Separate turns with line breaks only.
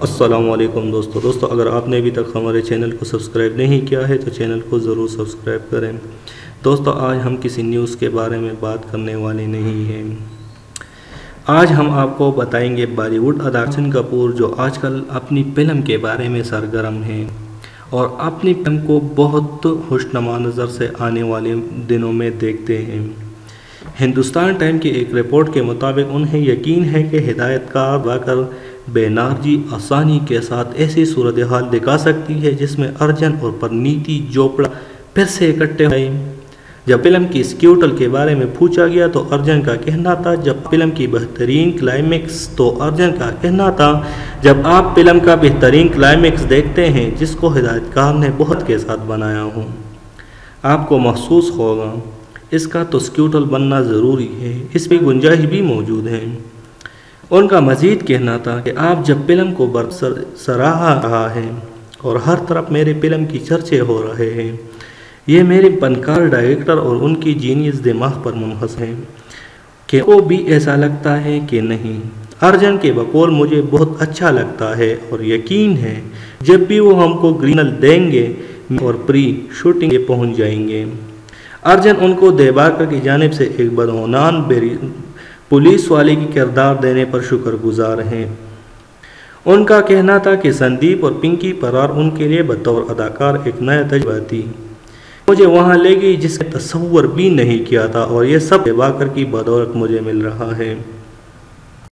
السلام علیکم دوستو اگر آپ نے ابھی تک ہمارے چینل کو سبسکرائب نہیں کیا ہے تو چینل کو ضرور سبسکرائب کریں۔ دوستو آج ہم کسی نیوز کے بارے میں بات کرنے والے نہیں ہیں۔ آج ہم آپ کو بتائیں گے بالی ووڈ اداکار ارجن کپور جو آج کل اپنی فلم کے بارے میں سرگرم ہیں اور اپنی فلم کو بہت خوشنما نظر سے آنے والے دنوں میں دیکھتے ہیں۔ ہندوستان ٹائم کی ایک رپورٹ کے مطابق انہیں یقین ہے کہ ہدایت کار دیباکر بینرجی آسانی کے ساتھ ایسی صورتحال دکھا سکتی ہے جس میں ارجن اور پرنیتی چوپڑا پھر سے اکٹھے ہوئے۔ جب فلم کی سیکوئل کے بارے میں پوچھا گیا تو ارجن کا کہنا تھا جب فلم کی بہترین کلائمیکس تو ارجن کا کہنا تھا جب آپ فلم کا بہترین کلائمیکس دیکھتے ہیں جس کو ہدایت کار نے بہت کے ساتھ بنایا ہوں آپ کو محسوس ہوگا اس کا تو سیکوئل بننا ضروری ہے، اس میں گنجائش بھی موجود ہے۔ ان کا مزید کہنا تھا کہ آپ جب فلم کو سراہا رہا ہے اور ہر طرف میرے فلم کی چرچے ہو رہے ہیں، یہ میرے فنکار ڈائریکٹر اور ان کی جینیس دماغ پر منحصر ہے کہ وہ بھی ایسا لگتا ہے کہ نہیں۔ ارجن کے بقول مجھے بہت اچھا لگتا ہے اور یقین ہے جب بھی وہ ہم کو گرین سگنل دیں گے اور پری شوٹنگ کے پہنچ جائیں گے۔ ارجن ان کو دیباکر کی جانب سے ایک بدعنوان پولیس والے کی کردار دینے پر شکر گزار ہیں۔ ان کا کہنا تھا کہ سندیپ اور پنکی فرار ان کے لیے بطور اداکار ایک نیا تجربہ تھی۔ مجھے وہاں لے گئی جس کا تصور بھی نہیں کیا تھا اور یہ سب دیباکر کی بدولت مجھے مل رہا ہے۔